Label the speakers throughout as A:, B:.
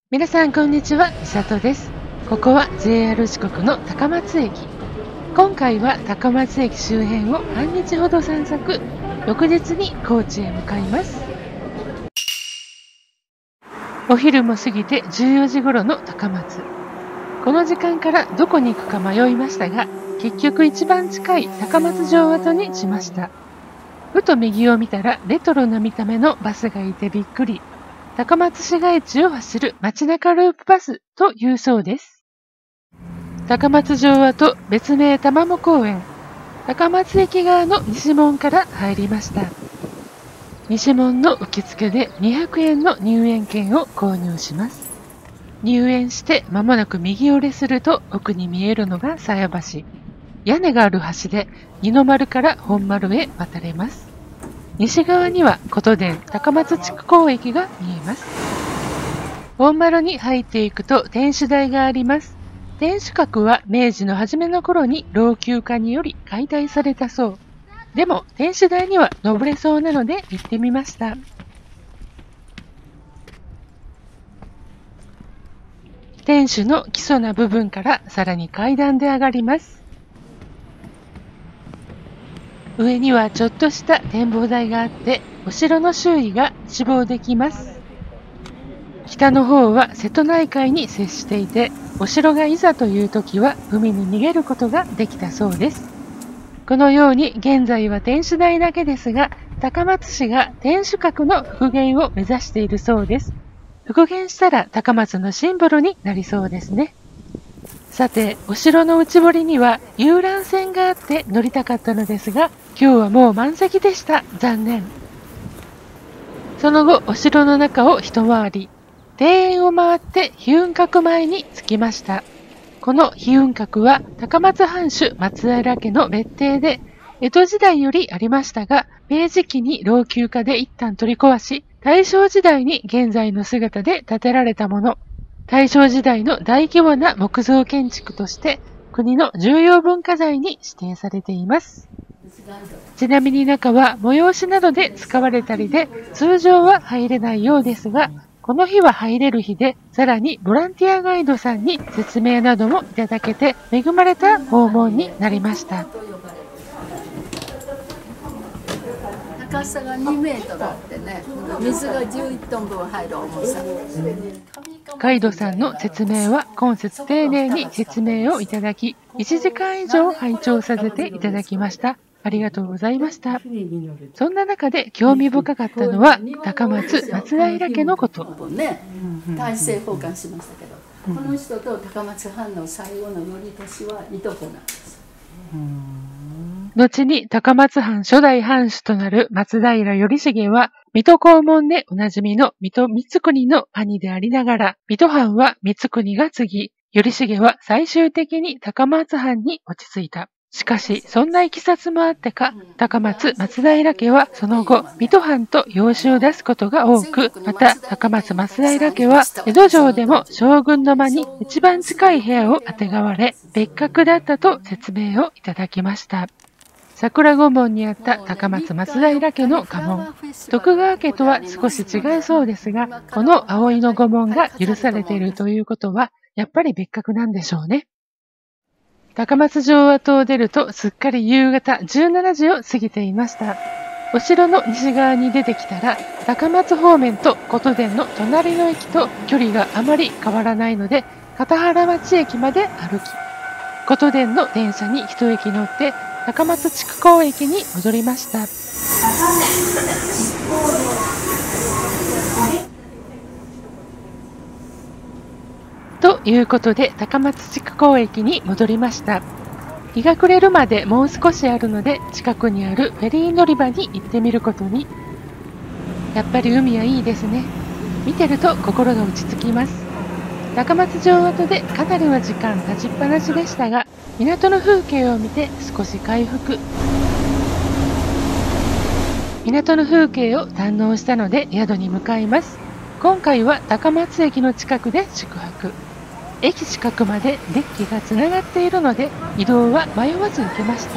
A: 皆さんこんにちは、みさとです。ここは JR 四国の高松駅。今回は高松駅周辺を半日ほど散策、翌日に高知へ向かいます。お昼も過ぎて14時頃の高松。この時間からどこに行くか迷いましたが、結局一番近い高松城跡にしました。ふと右を見たらレトロな見た目のバスがいてびっくり。高松市街地を走る街中ループバスというそうです。高松城跡別名玉藻公園。高松駅側の西門から入りました。西門の受付で200円の入園券を購入します。入園して間もなく右折れすると奥に見えるのが鞘橋。屋根がある橋で二の丸から本丸へ渡れます。西側には琴電高松地区港駅が見えます。本丸に入っていくと天守台があります。天守閣は明治の初めの頃に老朽化により解体されたそう。でも天守台には登れそうなので行ってみました。天守の基礎な部分からさらに階段で上がります。上にはちょっとした展望台があって、お城の周囲が一望できます。北の方は瀬戸内海に接していて、お城がいざという時は海に逃げることができたそうです。このように現在は天守台だけですが、高松市が天守閣の復元を目指しているそうです。復元したら高松のシンボルになりそうですね。さて、お城の内堀には遊覧船があって乗りたかったのですが、今日はもう満席でした。残念。その後、お城の中を一回り、庭園を回って飛雲閣前に着きました。この飛雲閣は高松藩主松平家の別邸で、江戸時代よりありましたが、明治期に老朽化で一旦取り壊し、大正時代に現在の姿で建てられたもの。大正時代の大規模な木造建築として国の重要文化財に指定されています。ちなみに中は催しなどで使われたりで通常は入れないようですが、この日は入れる日で、さらにボランティアガイドさんに説明などもいただけて恵まれた訪問になりました。
B: 高さが2メートルあってね、水が11トン分入る重さ。
A: ガイドさんの説明は今節丁寧に説明をいただき、1時間以上拝聴させていただきました。ありがとうございました。そんな中で興味深かったのは高松松平家のこと。
B: 大政奉還しましたけど、この人と高松藩の最後の頼俊はいとこなんです。
A: 後に高松藩初代藩主となる松平頼重は、水戸黄門でおなじみの水戸光圀の兄でありながら、水戸藩は光圀が継ぎ、頼重は最終的に高松藩に落ち着いた。しかし、そんな経緯もあってか、高松松平家はその後、水戸藩と養子を出すことが多く、また高松松平家は江戸城でも将軍の間に一番近い部屋をあてがわれ、別格だったと説明をいただきました。桜御門にあった高松松平家の家紋。徳川家とは少し違いそうですが、この葵の御門が許されているということは、やっぱり別格なんでしょうね。高松城跡を出るとすっかり夕方17時を過ぎていました。お城の西側に出てきたら、高松方面と琴電の隣の駅と距離があまり変わらないので、片原町駅まで歩き、琴電の電車に一駅乗って、高松地区港駅に戻りました。ということで高松地区港駅に戻りました。日が暮れるまでもう少しあるので近くにあるフェリー乗り場に行ってみることに。やっぱり海はいいですね。見てると心が落ち着きます。高松城跡でかなりの時間立ちっぱなしでしたが、港の風景を見て少し回復。港の風景を堪能したので宿に向かいます。今回は高松駅の近くで宿泊。駅近くまでデッキがつながっているので移動は迷わず行けました。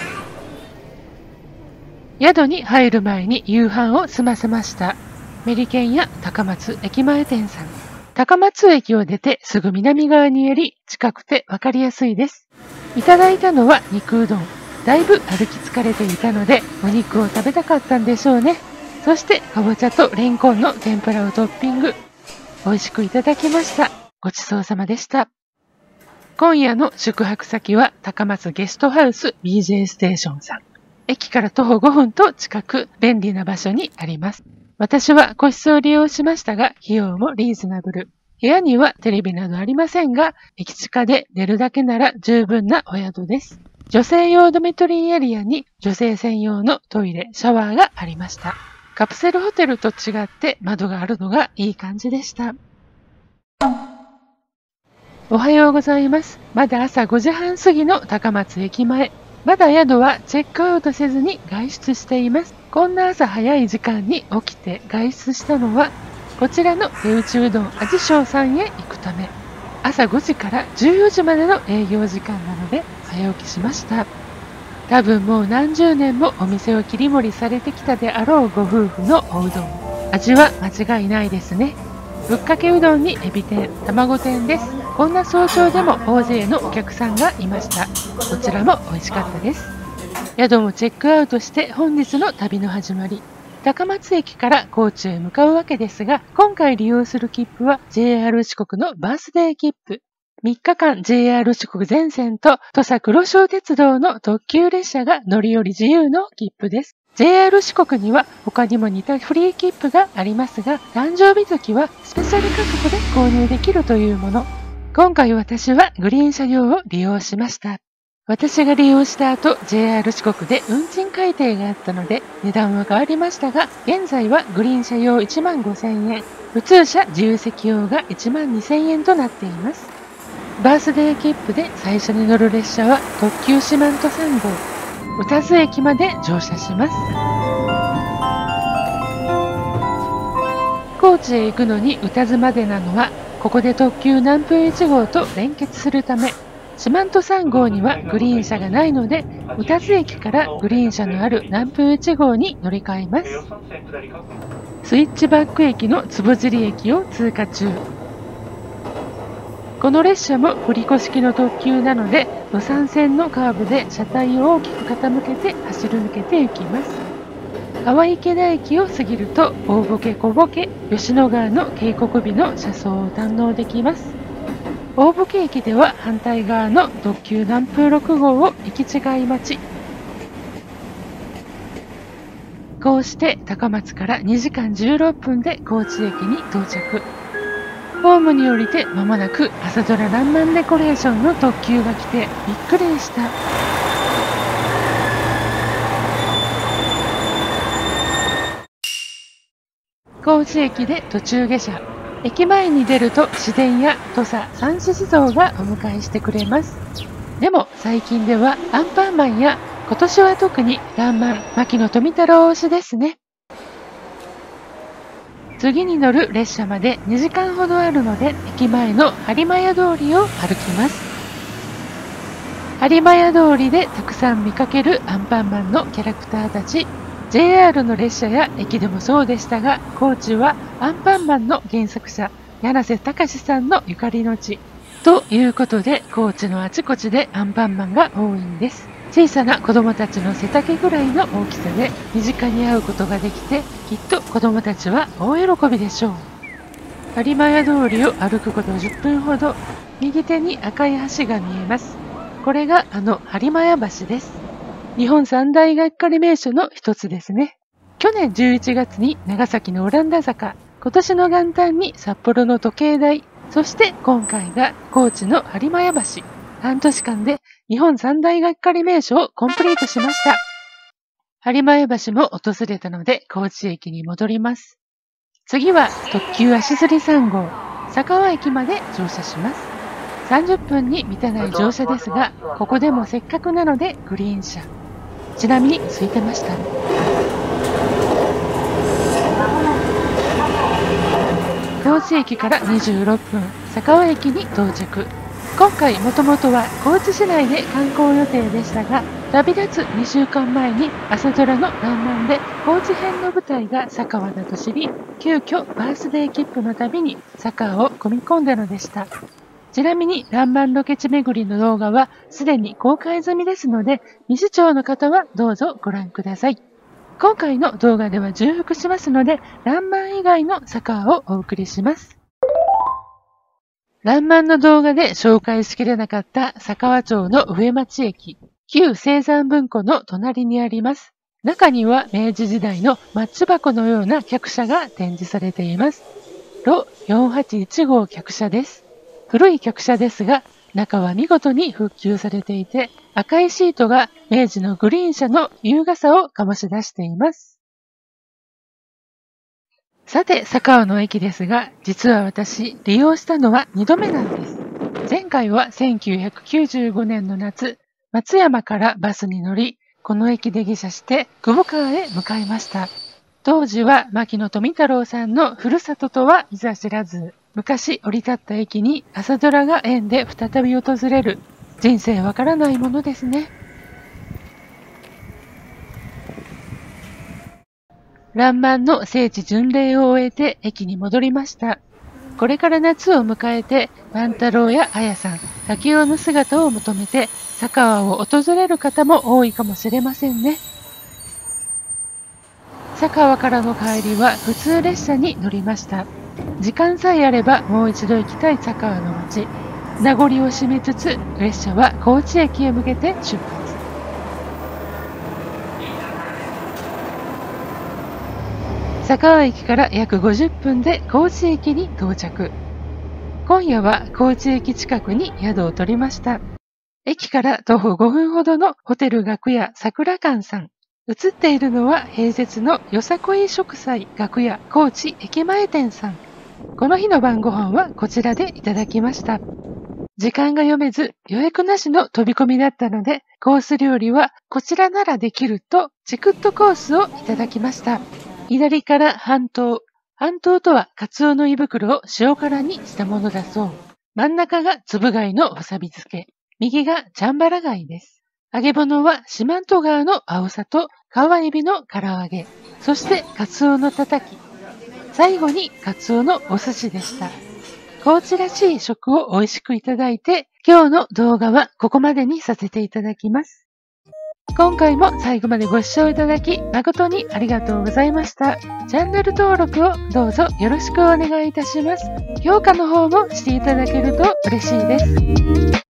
A: 宿に入る前に夕飯を済ませました。メリケンや高松駅前店さん。 高松駅を出てすぐ南側にあり、近くてわかりやすいです。いただいたのは肉うどん。だいぶ歩き疲れていたので、お肉を食べたかったんでしょうね。そして、かぼちゃとレンコンの天ぷらをトッピング。美味しくいただきました。ごちそうさまでした。今夜の宿泊先は高松ゲストハウス BJ ステーションさん。駅から徒歩5分と近く便利な場所にあります。私は個室を利用しましたが、費用もリーズナブル。部屋にはテレビなどありませんが、駅近で寝るだけなら十分なお宿です。女性用ドミトリーエリアに女性専用のトイレ、シャワーがありました。カプセルホテルと違って窓があるのがいい感じでした。おはようございます。まだ朝5時半過ぎの高松駅前。まだ宿はチェックアウトせずに外出しています。こんな朝早い時間に起きて外出したのは、こちらの手打ちうどん味庄さんへ行くため。朝5時から14時までの営業時間なので早起きしました。多分もう何十年もお店を切り盛りされてきたであろうご夫婦のおうどん。味は間違いないですね。ぶっかけうどんにエビ天、卵天です。こんな早朝でも大勢のお客さんがいました。こちらも美味しかったです。宿もチェックアウトして本日の旅の始まり。高松駅から高知へ向かうわけですが、今回利用する切符は JR 四国のバースデー切符。3日間 JR 四国全線と土佐黒潮鉄道の特急列車が乗り降り自由の切符です。JR 四国には他にも似たフリー切符がありますが、誕生日月はスペシャル価格で購入できるというもの。今回私はグリーン車両を利用しました。私が利用した後、JR 四国で運賃改定があったので、値段は変わりましたが、現在はグリーン車用15,000円、普通車自由席用が12,000円となっています。バースデー切符で最初に乗る列車は特急四万十3号、宇多津駅まで乗車します。高知へ行くのに宇多津までなのは、ここで特急南風1号と連結するため、四万十3号にはグリーン車がないので、宇多津駅からグリーン車のある南風1号に乗り換えます。スイッチバック駅の坪尻駅を通過中。この列車も振り子式の特急なので、路線線のカーブで車体を大きく傾けて走り抜けていきます。川池田駅を過ぎると、大ボケ小ボケ、吉野川の渓谷美の車窓を堪能できます。大ボケ駅では反対側の特急南風6号を行き違い待ち。こうして高松から2時間16分で高知駅に到着。ホームに降りて間もなく朝ドラらんまんデコレーションの特急が来てびっくりした。高知駅で途中下車。駅前に出ると市電や土佐三獅子像がお迎えしてくれます。でも最近ではアンパンマンや今年は特にらんまん牧野富太郎推しですね。次に乗る列車まで2時間ほどあるので、駅前の播磨屋通りを歩きます。播磨屋通りでたくさん見かけるアンパンマンのキャラクターたち。JR の列車や駅でもそうでしたが、高知はアンパンマンの原作者、柳瀬隆さんのゆかりの地。ということで、高知のあちこちでアンパンマンが多いんです。小さな子供たちの背丈ぐらいの大きさで身近に会うことができて、きっと子供たちは大喜びでしょう。播磨屋通りを歩くこと10分ほど、右手に赤い橋が見えます。これがあの播磨屋橋です。日本三大がっかり名所の一つですね。去年11月に長崎のオランダ坂、今年の元旦に札幌の時計台、そして今回が高知の播磨屋橋。半年間で日本三大がっかり名所をコンプリートしました。播磨屋橋も訪れたので高知駅に戻ります。次は特急足摺3号、佐川駅まで乗車します。30分に満たない乗車ですが、ここでもせっかくなのでグリーン車。ちなみに空いてました。高知駅から26分、佐川駅に到着。今回もともとは高知市内で観光予定でしたが、 旅立つ2週間前に朝ドラのらんまんで高知編の舞台が佐川だと知り、急遽バースデー切符の旅に佐川を組み込んだのでした。ちなみにらんまんロケ地巡りの動画はすでに公開済みですので、未視聴の方はどうぞご覧ください。今回の動画では重複しますので、らんまん以外の佐川をお送りします。らんまんの動画で紹介しきれなかった佐川町の上町駅、旧青山文庫の隣にあります。中には明治時代のマッチ箱のような客車が展示されています。ロ481号客車です。古い客車ですが、中は見事に復旧されていて、赤いシートが明治のグリーン車の優雅さを醸し出しています。さて、佐川の駅ですが、実は私、利用したのは2度目なんです。前回は1995年の夏、松山からバスに乗り、この駅で下車して久保川へ向かいました。当時は牧野富太郎さんのふるさととはいざ知らず、昔降り立った駅に朝ドラが縁で再び訪れる。人生わからないものですね。らんまんの聖地巡礼を終えて駅に戻りました。これから夏を迎えて、万太郎や綾さん、滝雄の姿を求めて、佐川を訪れる方も多いかもしれませんね。佐川からの帰りは普通列車に乗りました。時間さえあればもう一度行きたい佐川の街。名残を締めつつ、列車は高知駅へ向けて出発。佐川駅から約50分で高知駅に到着。今夜は高知駅近くに宿を取りました。駅から徒歩5分ほどのホテル楽屋桜館さん。映っているのは併設のよさこい食祭楽屋高知駅前店さん。この日の晩ご飯はこちらでいただきました。時間が読めず予約なしの飛び込みだったので、コース料理はこちらならできるとチクッとコースをいただきました。左から半島。半島とはカツオの胃袋を塩辛にしたものだそう。真ん中がつぶ貝のわさび漬け。右がチャンバラ貝です。揚げ物は四万十川の青さと川エビの唐揚げ。そしてカツオのたたき。最後にカツオのお寿司でした。高知らしい食を美味しくいただいて、今日の動画はここまでにさせていただきます。今回も最後までご視聴いただき誠にありがとうございました。チャンネル登録をどうぞよろしくお願いいたします。評価の方もしていただけると嬉しいです。